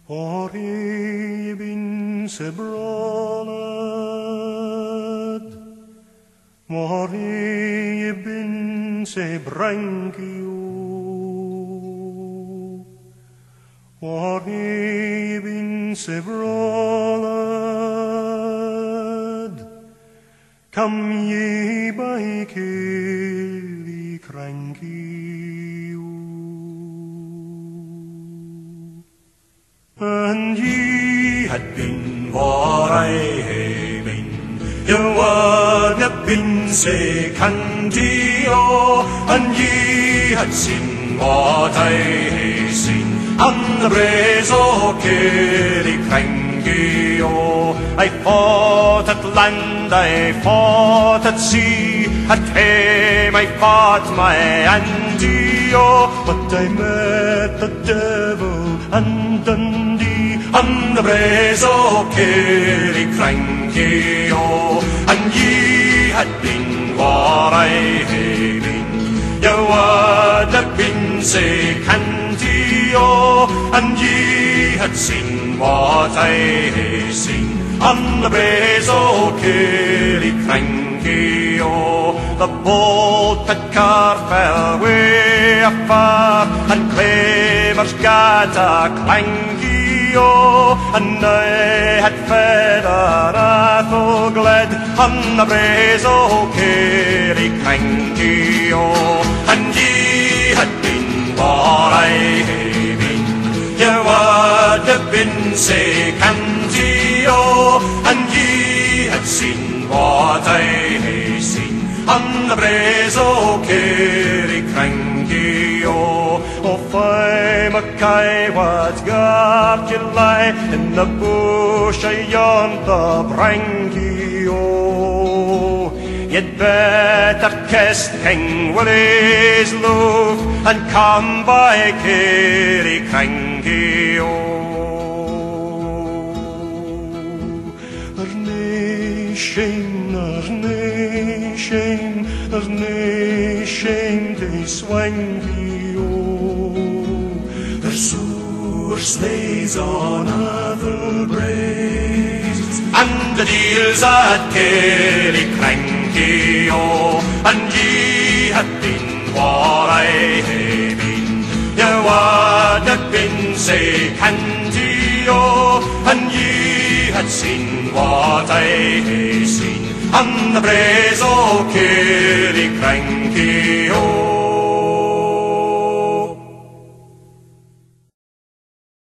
Ori bin se brolad, Ori bin se brangiu, Ori bin se brolad, Kam ye by keli krangiu. And ye had been what I had been, you would have been say candio, and ye had seen what I had seen, on the braes o Killiecrankie-o. I fought at land, I fought at sea, at home I fought my Andy-o, but I met the devil and Dundee on the braes o Killiecrankie-o. And ye had been what I had been, you would have been say candy-o, and ye had seen what I had seen on the braes o Killiecrankie-o. The boat at Carfell way afar, and clavers gat a clangie-o, and I had fed a Athelgled on the braes o Killiecrankie-o. And ye had been what I had been, you would have been say candy-o, and ye had seen what I had seen on the braes o Killiecrankie-o. O fy Mackay, what guard you lie in the bush ayont the brangie-o. You'd better kiss King Willie's love and come by Killiecrankie-o. There's nae shame, there's nae shame, there's nae shame to Swankie-o. There's sore sleighs on other braes, and the deals at Killiecrankie-o. And ye had been what I had been, you would have been say candy-o, and ye had seen what I had seen on the braes o Killiecrankie-o.